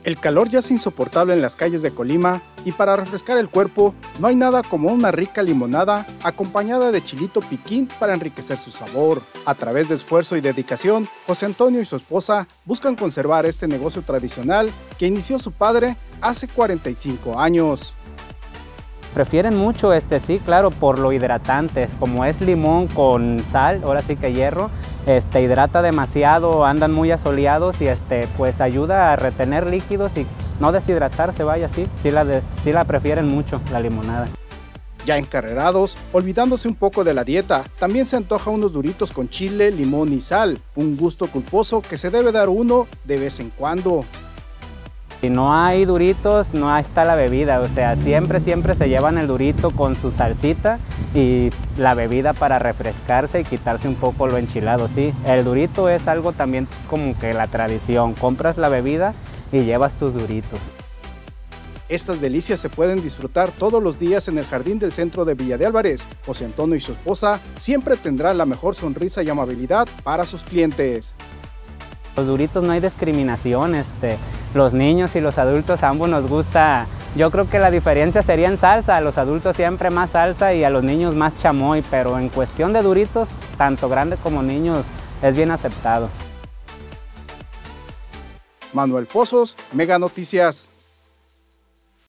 El calor ya es insoportable en las calles de Colima y para refrescar el cuerpo no hay nada como una rica limonada acompañada de chilito piquín para enriquecer su sabor. A través de esfuerzo y dedicación, José Antonio y su esposa buscan conservar este negocio tradicional que inició su padre hace 45 años. Prefieren mucho sí, claro, por lo hidratantes, como es limón con sal, ahora sí que hierro, hidrata demasiado, andan muy asoleados y pues ayuda a retener líquidos y no deshidratarse, vaya, sí la prefieren mucho, la limonada. Ya encarrerados, olvidándose un poco de la dieta, también se antoja unos duritos con chile, limón y sal, un gusto culposo que se debe dar uno de vez en cuando. Si no hay duritos, no está la bebida, o sea, siempre se llevan el durito con su salsita y la bebida para refrescarse y quitarse un poco lo enchilado, sí. El durito es algo también como que la tradición, compras la bebida y llevas tus duritos. Estas delicias se pueden disfrutar todos los días en el jardín del centro de Villa de Álvarez. José Antonio y su esposa siempre tendrán la mejor sonrisa y amabilidad para sus clientes. Los duritos no hay discriminación, los niños y los adultos ambos nos gusta. Yo creo que la diferencia sería en salsa, a los adultos siempre más salsa y a los niños más chamoy, pero en cuestión de duritos, tanto grandes como niños, es bien aceptado. Manuel Pozos, Mega Noticias.